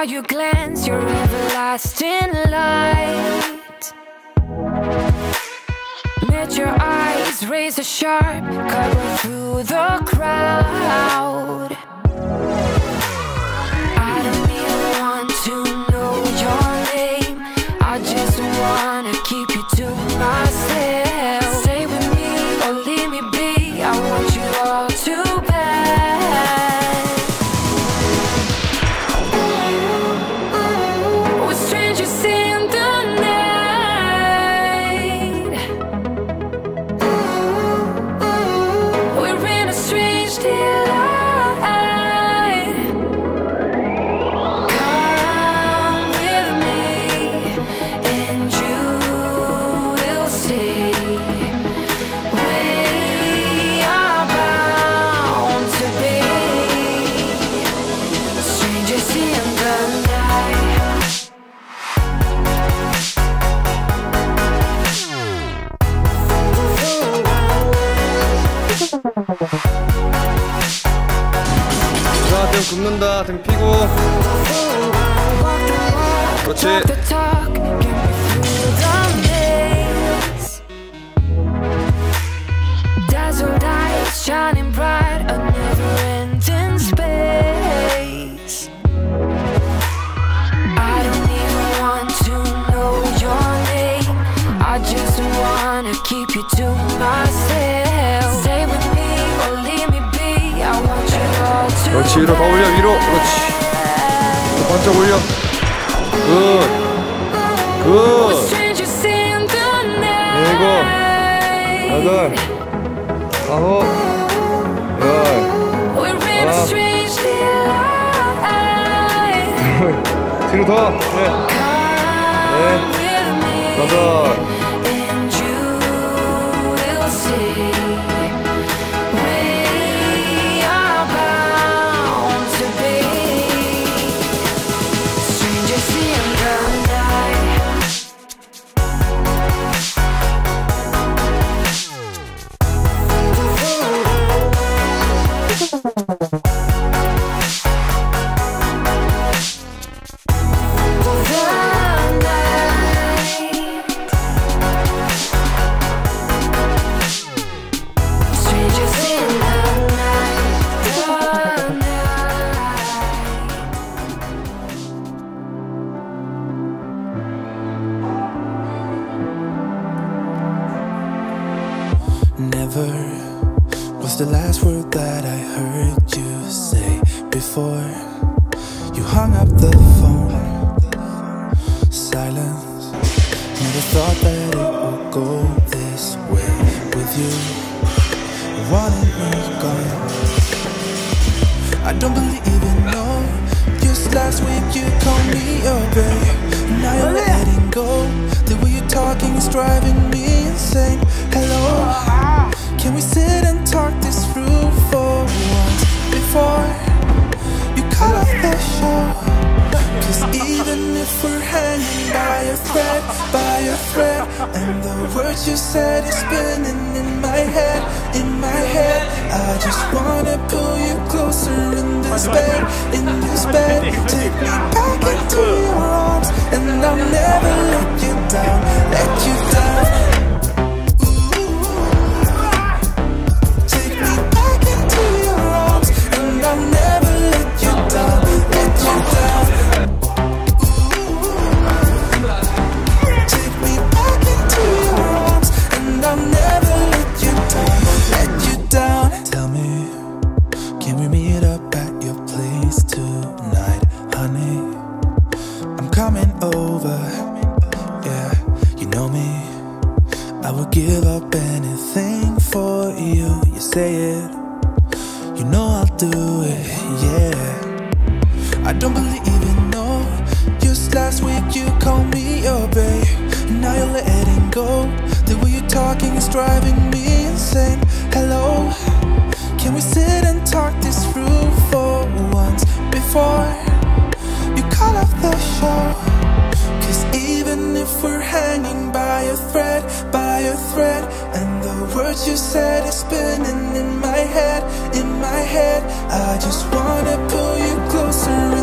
you glance, your everlasting light. Met your eyes, razor sharp, cut right through the crowd. I don't even want to know your name, I just wanna keep you to myself. Stay with me or leave me be, I want you all too bad. We're strangers in the night. We're in a strange delight. Come with me and you will see we are bound to be strangers in the night. 자, 등 굽는다. 등 피고. 그렇지. Talk the talk, get me through the maze. Dazzled eyes shining bright, a never-ending space. I don't even want to know your name, I just wanna keep you to myself. Stay with me or leave me be, I want you all to 그렇지. 위로 더 올려. 위로. 그렇지. 더 번쩍 올려. 굿. 굿. strangers in the 일곱. night. 여덟. 아홉. 열. We're in a strange delight. 뒤로 더. 네. Come with me 여덟. and you will see we are bound to be strangers in the night. Strangers in the night, the Never was the last word that I heard you say before you hung up the phone. Silence. Never thought that it would go this way with you. Wanting me gone. I don't believe in no. Just last week you called me your babe. Now you're letting go. The way you're talking is driving me insane. Hello, can we sit and talk this through for once before you cut off the show? Cause even if we're hanging by a thread, and the words you said is spinning in my head, I just wanna pull you closer in this bed, take me back into your arms, and I'll never let you down, Take me back into your arms, and I'll never let you down, Take me back into your arms, and I'll never let you down, Tell me, can we meet up at your place tonight, honey? I'm coming over, yeah, you know me. I would give up anything for you. You say it, you know I'll do it, yeah. I don't believe in no. Just last week you called me your babe. Now you're letting go. The way you're talking is driving me insane. Hello, can we sit and talk this through for once before you cut off the show? Cause even if we're hanging by a thread, and the words you said is spinning in my head, I just wanna pull you closer